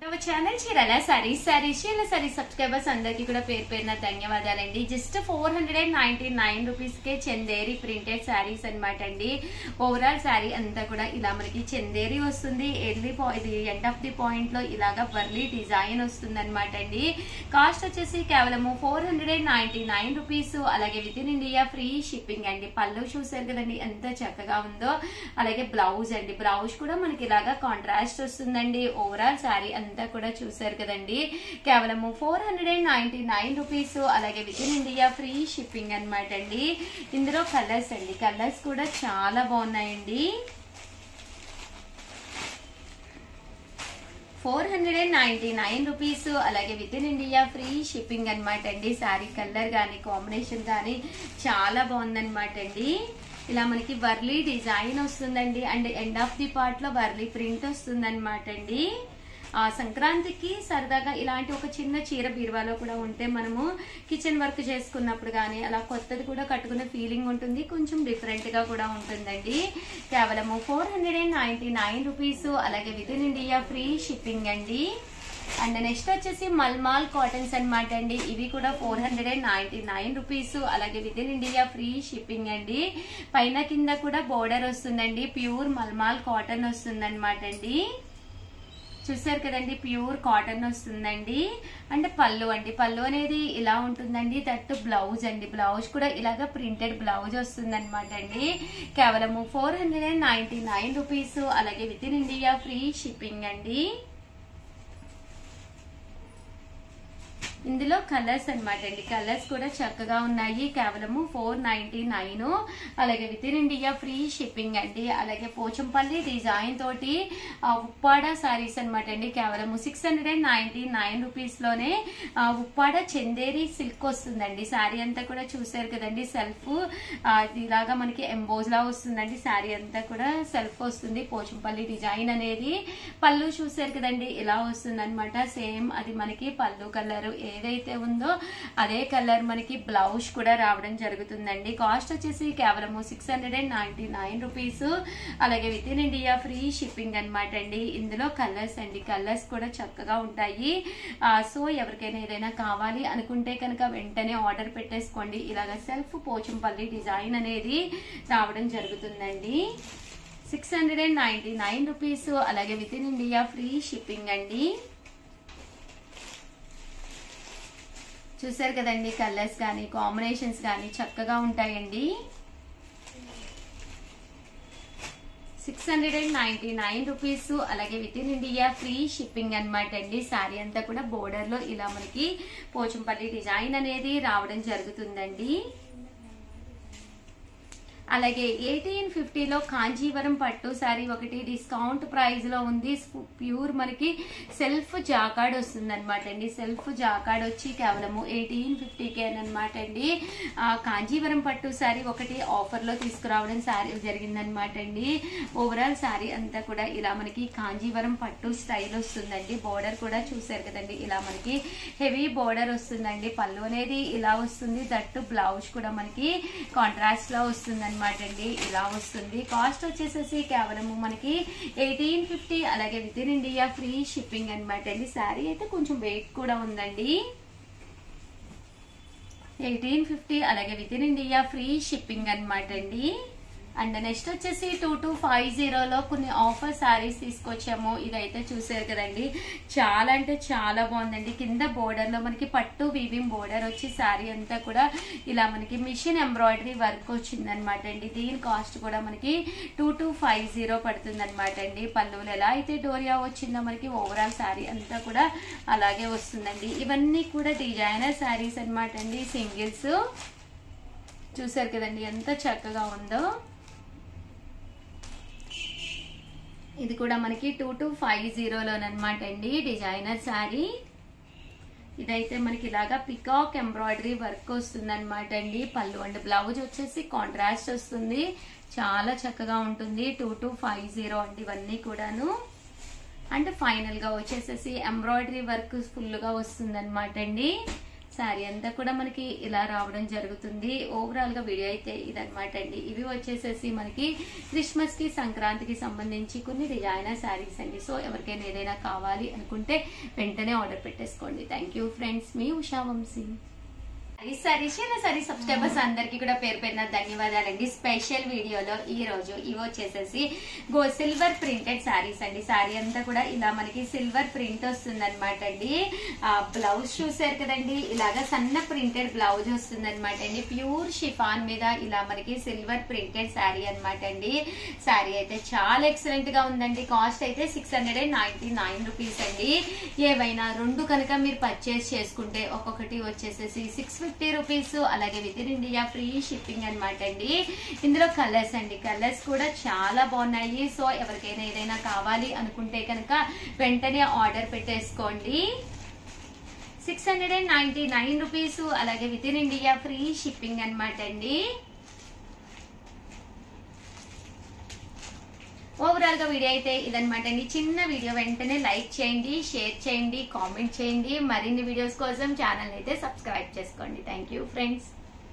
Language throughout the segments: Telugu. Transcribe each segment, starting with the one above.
Hour channel Chirala sarees Chirala sarees subscribers అందరికీ కూడా పేరు పేరున ధన్యవాదాలండి. జస్ట్ 499 రూపీస్ కే చందేరి ప్రింటెడ్ సారీస్ అన్నమాట అండి. ఓవరాల్ సారీ అంతా కూడా ఇలా మనకి చందేరి వస్తుంది. ఇది ఎండ్ ఆఫ్ ది పాయింట్ లో ఇలాగా వర్లీ డిజైన్ వస్తుంది అనమాట అండి. కాస్ట్ వచ్చేసి కేవలము 499 రూపీస్. అలాగే with in India free shipping అండి. పళ్ళు చూసారు కదండి ఎంత చక్కగా ఉందో. అలాగే బ్లౌజ్ అండి, బ్లౌజ్ కూడా మనకి ఇలాగా కాంట్రాస్ట్ వస్తుందండి. ఓవరాల్ సారీ అంతా కూడా చూసారు కదండి. కేవలము 499 రూపీస్. అలాగే with in India free shipping అనమాట అండి. ఇందులో కలర్స్ అండి, కలర్స్ కూడా చాలా బాగున్నాయండి. 499 రూపీస్. అలాగే with in India free shipping అనమాట అండి. సారీ కలర్ కానీ కాంబినేషన్ కానీ చాలా బాగుందనమాట అండి. ఇలా మనకి వర్లీ డిజైన్ వస్తుందండి. And end of the part లో వర్లీ ప్రింట్ వస్తుంది అనమాట అండి. సంక్రాంతికి సరదాగా ఇలాంటి ఒక చిన్న చీర బీరువాలో కూడా ఉంటే మనము కిచెన్ వర్క్ చేసుకున్నప్పుడు కానీ అలా కొత్తది కూడా కట్టుకునే ఫీలింగ్ ఉంటుంది. కొంచెం డిఫరెంట్ గా కూడా ఉంటుందండి. కేవలము 499 రూపీస్. అలాగే with in India free shipping అండి. అండ్ నెక్స్ట్ వచ్చేసి మల్మాల్ కాటన్స్ అనమాట అండి. ఇవి కూడా 499 రూపీస్. అలాగే with in India free shipping అండి. పైన కింద కూడా బోర్డర్ వస్తుందండి. ప్యూర్ మల్మాల్ కాటన్ వస్తుంది అనమాట అండి. చూసారు కదండి, ప్యూర్ కాటన్ వస్తుందండి. అంటే పళ్ళు అండి, పళ్ళు అనేది ఇలా ఉంటుందండి. దట్ బ్లౌజ్ అండి, బ్లౌజ్ కూడా ఇలాగా ప్రింటెడ్ బ్లౌజ్ వస్తుంది అనమాట అండి. కేవలము 499 రూపీస్. అలాగే with in India free shipping అండి. ఇందులో కలర్స్ అనమాట అండి, కలర్స్ కూడా చక్కగా ఉన్నాయి. కేవలము 499. అలాగే with in India free shipping అండి. అలాగే పోచంపల్లి డిజైన్ తోటి ఉప్పాడ సారీస్ అనమాట అండి. కేవలము 699 రూపీస్ లోనే ఉప్పాడ చందేరి సిల్క్ వస్తుందండి. శారీ అంతా కూడా చూసారు కదండి. సెల్ఫ్ ఇలాగా మనకి ఎంబోజ్ లా వస్తుందండి. శారీ అంతా కూడా సెల్ఫ్ వస్తుంది. పోచంపల్లి డిజైన్ అనేది. పళ్ళు చూసారు కదండి, ఇలా వస్తుంది అనమాట. సేమ్ అది మనకి పళ్ళు కలర్ ఏదైతే ఉందో అదే కలర్ మనకి బ్లౌజ్ కూడా రావడం జరుగుతుందండి. కాస్ట్ వచ్చేసి కేవలము 699 రూపీస్. అలాగే with in India free shipping అనమాట అండి. ఇందులో కలర్స్ అండి, కలర్స్ కూడా చక్కగా ఉంటాయి. సో ఎవరికైనా ఏదైనా కావాలి అనుకుంటే కనుక వెంటనే ఆర్డర్ పెట్టేసుకోండి. ఇలాగ సెల్ఫ్ పోచంపల్లి డిజైన్ అనేది రావడం జరుగుతుందండి. 699 రూపీస్. అలాగే with in India free shipping అండి. చూసారు కదండి, కలర్స్ కానీ కాంబినేషన్స్ కానీ చక్కగా ఉంటాయండి. 699 రూపీస్. అలాగే with in India free shipping అనమాట అండి. శారీ అంతా కూడా బోర్డర్ లో ఇలా మనకి పోచంపల్లి డిజైన్ అనేది రావడం జరుగుతుందండి. అలాగే 1850లో కాంజీవరం పట్టు శారీ ఒకటి డిస్కౌంట్ ప్రైస్ లో ఉంది. ప్యూర్ మనకి సెల్ఫ్ జాకార్డ్ వస్తుంది అనమాట అండి. సెల్ఫ్ జాకార్డ్ వచ్చి కేవలము 1850కే అనమాట అండి. కాంజీవరం పట్టు శారీ ఒకటి ఆఫర్ లో తీసుకురావడం శారీ జరిగిందనమాట అండి. ఓవరాల్ శారీ అంతా కూడా ఇలా మనకి కాంజీవరం పట్టు స్టైల్ వస్తుందండి. బోర్డర్ కూడా చూసారు కదండి, ఇలా మనకి హెవీ బోర్డర్ వస్తుందండి. పళ్ళు అనేది ఇలా వస్తుంది. దట్టు బ్లౌజ్ కూడా మనకి కాంట్రాస్ట్ లో వస్తుంది అనమాట అండి. ఇలా వస్తుంది. కాస్ట్ వచ్చేసేసి కేవలము మనకి 1850. అలాగే with in India free shipping అనమాట అండి. శారీ అయితే కొంచెం వెయిట్ కూడా ఉందండి. 1850. అలాగే with in India free shipping అనమాట అండి. అండ్ నెక్స్ట్ వచ్చేసి 2250లో కొన్ని ఆఫర్ శారీస్ తీసుకొచ్చాము. ఇదైతే చూసారు కదండి, చాలా అంటే చాలా బాగుందండి. కింద బోర్డర్ లో మనకి పట్టు వీవింగ్ బోర్డర్ వచ్చి శారీ అంతా కూడా ఇలా మనకి మిషన్ ఎంబ్రాయిడరీ వర్క్ వచ్చింది అనమాట అండి. దీని కాస్ట్ కూడా మనకి 2250 పడుతుంది అనమాట అండి. పళ్ళులు ఎలా అయితే డోరియా వచ్చిందో మనకి ఓవరాల్ శారీ అంతా కూడా అలాగే వస్తుందండి. ఇవన్నీ కూడా డిజైనర్ శారీస్ అనమాట అండి. సింగిల్స్ చూసారు కదండి ఎంత చక్కగా ఉందో. ఇది కూడా మనకి 2250లోనమాట అండి. డిజైనర్ శారీ. ఇదైతే మనకి ఇలాగా పికాక్ ఎంబ్రాయిడరీ వర్క్ వస్తుంది అనమాట అండి. పళ్ళు అండ్ బ్లౌజ్ వచ్చేసి కాంట్రాస్ట్ వస్తుంది. చాలా చక్కగా ఉంటుంది. 2250 అండి ఇవన్నీ కూడాను. అండ్ ఫైనల్ గా వచ్చేసేసి ఎంబ్రాయిడరీ వర్క్ ఫుల్ గా వస్తుంది అనమాట అండి. శారీ అంతా కూడా మనకి ఇలా రావడం జరుగుతుంది. ఓవరాల్ గా వీడియో అయితే ఇదనమాట అండి. ఇవి వచ్చేసేసి మనకి క్రిస్మస్ కి సంక్రాంతికి సంబంధించి కొన్ని డిజైనర్ శారీస్ అండి. సో ఎవరికైనా ఏదైనా కావాలి అనుకుంటే వెంటనే ఆర్డర్ పెట్టేసుకోండి. థ్యాంక్ యూ ఫ్రెండ్స్, మీ ఉషా వంశీ. సరే సబ్స్క్రైబర్స్ అందరికి కూడా పేరు పేరున ధన్యవాదాలండి. స్పెషల్ వీడియోలో ఈ రోజు ఇవి వచ్చేసేసి సిల్వర్ ప్రింటెడ్ శారీస్ అండి. శారీ అంతా కూడా ఇలా మనకి సిల్వర్ ప్రింట్ వస్తుంది అనమాట అండి. బ్లౌజ్ చూసారు కదండి, ఇలాగా సన్న ప్రింటెడ్ బ్లౌజ్ వస్తుంది అనమాట అండి. ప్యూర్ షిఫాన్ మీద ఇలా మనకి సిల్వర్ ప్రింటెడ్ శారీ అనమాట అండి. శారీ అయితే చాలా ఎక్సలెంట్ గా ఉందండి. కాస్ట్ అయితే 699 రూపీస్ అండి. ఏవైనా రెండు కనుక మీరు పర్చేస్ చేసుకుంటే ఒక్కొక్కటి వచ్చేసేసి 650 రూపీస్, అలాగే with in India free shipping అనమాట అండి. ఇందులో కలర్స్ అండి, కలర్స్ కూడా చాలా బాగున్నాయి. సో ఎవరికైనా ఏదైనా కావాలి అనుకుంటే కనుక వెంటనే ఆర్డర్ పెట్టేసుకోండి. 699 రూపీస్, అలాగే with in India free shipping అనమాట అండి. ఓవరాల్ గా వీడియో అయితే ఇదనమాట అండి. చిన్న వీడియో వెంటనే లైక్ చేయండి, షేర్ చేయండి, కామెంట్ చేయండి. మరిన్ని వీడియోస్ కోసం ఛానల్ అయితే సబ్స్క్రైబ్ చేసుకోండి. Thank you friends.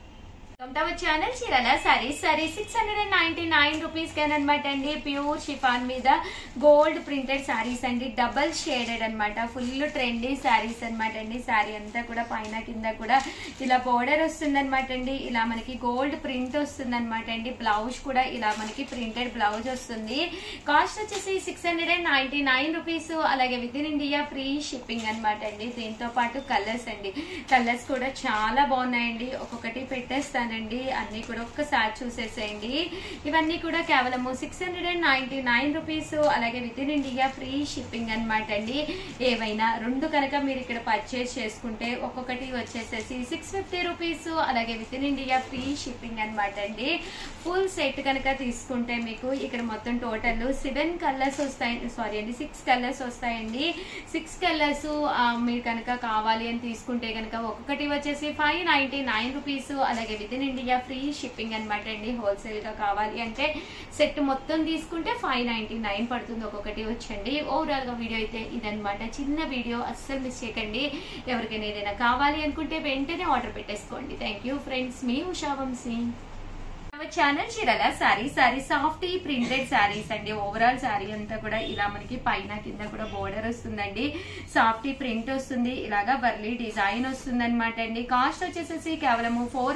Channel Chirala sarees 699 rupees అనమాట అండి. ప్యూర్ షిఫాన్ మీద గోల్డ్ ప్రింటెడ్ శారీస్ అండి. డబల్ షేడెడ్ అనమాట. ఫుల్ ట్రెండీ శారీస్ అనమాట అండి. శారీ అంతా కూడా పైన కింద కూడా ఇలా బోర్డర్ వస్తుంది అనమాట అండి. ఇలా మనకి గోల్డ్ ప్రింట్ వస్తుంది అనమాట అండి. బ్లౌజ్ కూడా ఇలా మనకి ప్రింటెడ్ బ్లౌజ్ వస్తుంది. కాస్ట్ వచ్చేసి 699 రూపీస్, అలాగే with in India free shipping అనమాట అండి. దీంతో పాటు కలర్స్ అండి, కలర్స్ కూడా చాలా బాగున్నాయండి. ఒక్కొక్కటి పెట్టేస్తాను అండి, అన్ని కూడా ఒక్కసారి చూసేసేయండి. ఇవన్నీ కూడా కేవలం 699 రూపీస్, అలాగే with in India free shipping అనమాట అండి. ఏవైనా రెండు కనుక మీరు ఇక్కడ పర్చేస్ చేసుకుంటే ఒక్కొక్కటి వచ్చేసేసి 650 రూపీస్, అలాగే with in India free shipping అనమాట అండి. ఫుల్ సెట్ కనుక తీసుకుంటే మీకు ఇక్కడ మొత్తం టోటల్ 7 కలర్స్ వస్తాయి, సారీ అండి 6 కలర్స్ వస్తాయండి. 6 కలర్స్ మీరు కనుక కావాలి అని తీసుకుంటే కనుక ఒక్కొక్కటి వచ్చేసి 599 రూపీస్, అలాగే with in India free shipping అనమాట అండి. హోల్సేల్ గా కావాలి అంటే సెట్ మొత్తం తీసుకుంటే 599 పడుతుంది ఒక్కొక్కటి వచ్చండి. ఓవరాల్ గా వీడియో అయితే ఇదనమాట. చిన్న వీడియో అస్సలు మిస్ చేయకండి. ఎవరికైనా ఏదైనా కావాలి అనుకుంటే వెంటనే ఆర్డర్ పెట్టేసుకోండి. థ్యాంక్ యూ ఫ్రెండ్స్, మీ Usha Vamshi. Channel Chirala sari softy printed saris అండి. ఓవరాల్ శారీ అంతా కూడా ఇలా మనకి పైన కింద కూడా బోర్డర్ వస్తుందండి. సాఫ్టీ ప్రింట్ వస్తుంది, ఇలాగా వర్లీ డిజైన్ వస్తుంది అనమాట అండి. కాస్ట్ వచ్చేసేసి కేవలం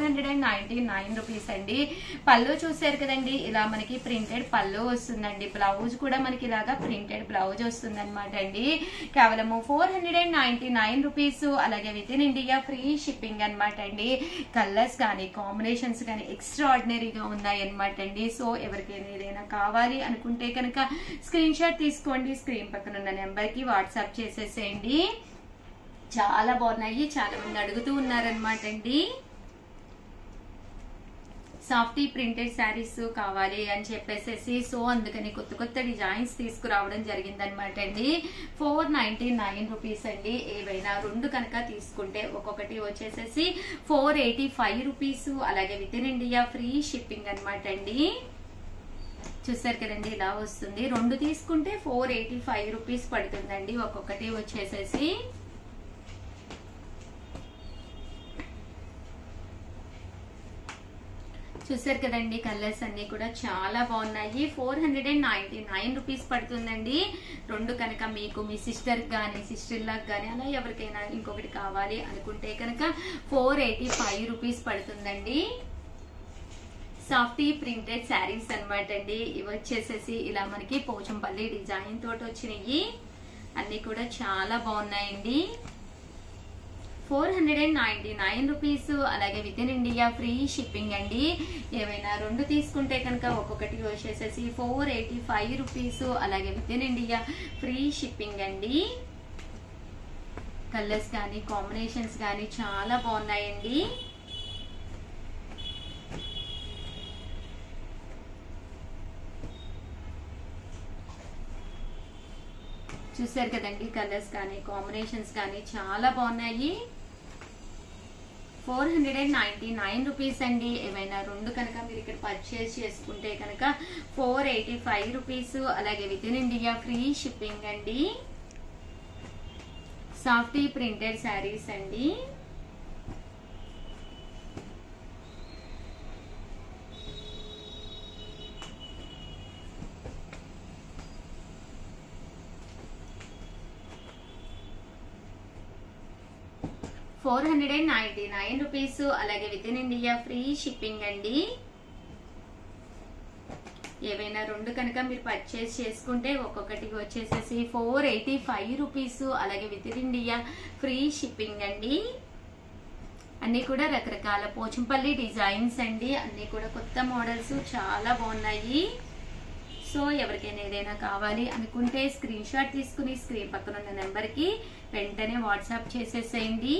499 రూపీస్ అండి. పళ్ళు చూసారు కదండి, ఇలా మనకి ప్రింటెడ్ పళ్ళు వస్తుందండి. బ్లౌజ్ కూడా మనకి ఇలాగా ప్రింటెడ్ బ్లౌజ్ వస్తుంది అనమాట అండి. కేవలం 499 రూపీస్, అలాగే with in India free shipping అనమాట అండి. కలర్స్ కానీ కాంబినేషన్స్ కానీ ఎక్స్ట్రాడినరీ ఉన్నాయి అనమాట అండి. సో ఎవరికైనా ఏదైనా కావాలి అనుకుంటే కనుక స్క్రీన్ షాట్ తీసుకోండి, స్క్రీన్ పక్కన ఉన్న నెంబర్ కి వాట్సాప్ చేసేసేయండి. చాలా బాగున్నాయి, చాలా మంది అడుగుతూ ఉన్నారనమాట అండి. సాఫ్టీ ప్రింటెడ్ శారీస్ కావాలి అని చెప్పేసి సో అందుకని కొత్త కొత్త డిజైన్స్ తీసుకురావడం జరిగిందనమాట అండి. 499 రూపీస్ అండి. ఏవైనా రెండు కనుక తీసుకుంటే ఒక్కొక్కటి వచ్చేసేసి 485 రూపీస్, అలాగే with in India free shipping అనమాట అండి. చూసారు కదండి, ఇలా వస్తుంది. రెండు తీసుకుంటే 485 రూపీస్ పడుతుందండి ఒక్కొక్కటి వచ్చేసేసి. చూసారు కదండి, కలర్స్ అన్ని కూడా చాలా బాగున్నాయి. 499 రూపీస్ పడుతుందండి. రెండు కనుక మీకు మీ సిస్టర్ గానీ సిస్టర్ లాగా గానీ అలా ఎవరికైనా ఇంకొకటి కావాలి అనుకుంటే కనుక 485 రూపీస్ పడుతుందండి. సాఫ్టీ ప్రింటెడ్ శారీస్ అనమాట అండి. ఇవి వచ్చేసేసి ఇలా మనకి పోచంపల్లి డిజైన్ తోటి వచ్చినాయి. అన్ని కూడా చాలా బాగున్నాయండి. 499 రూపీస్, అలాగే with in India free shipping అండి. ఏవైనా రెండు తీసుకుంటే కనుక ఒక్కొక్కటి వచ్చేసేసి 485 రూపీస్, అలాగే with in India free shipping అండి. కలర్స్ కానీ కాంబినేషన్స్ కానీ చాలా బాగున్నాయండి. చూసారు కదండి, కలర్స్ కానీ కాంబినేషన్స్ కానీ చాలా బాగున్నాయి. 499 రూపీస్ అండి. ఏమైనా రెండు కనుక మీరు ఇక్కడ పర్చేస్ చేసుకుంటే కనుక 485 రూపీస్, అలాగే with in India free shipping అండి. సాఫ్టీ ప్రింటెడ్ శారీస్ అండి. 499 రూపీస్, అలాగే with in India free shipping అండి. ఏవైనా రెండు కనుక మీరు పర్చేస్ చేసుకుంటే ఒక్కొక్కటికి వచ్చేసేసి 485 రూపీస్, అలాగే with in India free shipping అండి. అన్ని కూడా రకరకాల పోచంపల్లి డిజైన్స్ అండి, అన్ని కూడా కొత్త మోడల్స్ చాలా బాగున్నాయి. సో ఎవరికైనా ఏదైనా కావాలి అనుకుంటే స్క్రీన్ షాట్ తీసుకుని స్క్రీన్ పక్కన ఉన్న నెంబర్ కి వెంటనే వాట్సాప్ చేసేసేయండి.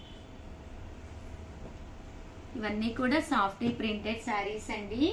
ఇవన్నీ కూడా సాఫ్ట్ ప్రింటెడ్ శారీస్ అండి.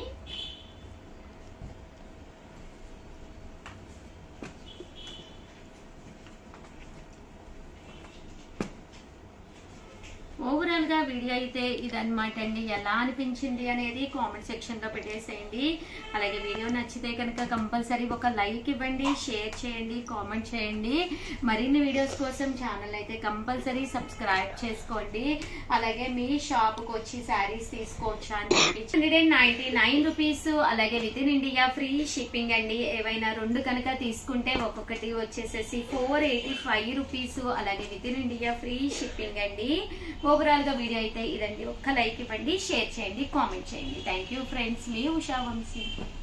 ఓవరాల్ గా వీడియో అయితే ఇదన్నమాట అండి. ఎలా అనిపించింది అనేది కామెంట్ సెక్షన్ లో పెట్టేసేయండి. అలాగే వీడియో నచ్చితే కనుక కంపల్సరీ ఒక లైక్ ఇవ్వండి, షేర్ చేయండి, కామెంట్ చేయండి. మరిన్ని వీడియోస్ కోసం ఛానల్ అయితే కంపల్సరీ సబ్స్క్రైబ్ చేసుకోండి. అలాగే మీ షాప్ కు వచ్చి శారీస్ తీసుకోవచ్చా అని చెప్పి 199 రూపీస్, అలాగే with in India free shipping అండి. ఏవైనా రెండు కనుక తీసుకుంటే ఒక్కొక్కటి వచ్చేసేసి 485 రూపీస్, అలాగే with in India free shipping అండి. ఓవరాల్ గా వీడియో అయితే ఇదండి. ఒక్క లైక్ ఇవ్వండి, షేర్ చేయండి, కామెంట్ చేయండి. థ్యాంక్ యూ ఫ్రెండ్స్, మీ ఉషా వంశీ.